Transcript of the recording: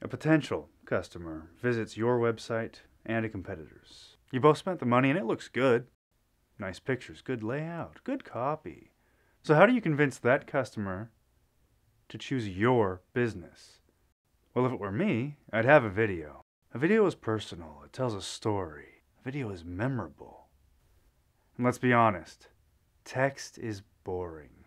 A potential customer visits your website and a competitor's. You both spent the money and it looks good. Nice pictures, good layout, good copy. So how do you convince that customer to choose your business? Well, if it were me, I'd have a video. A video is personal, it tells a story. A video is memorable. And let's be honest, text is boring.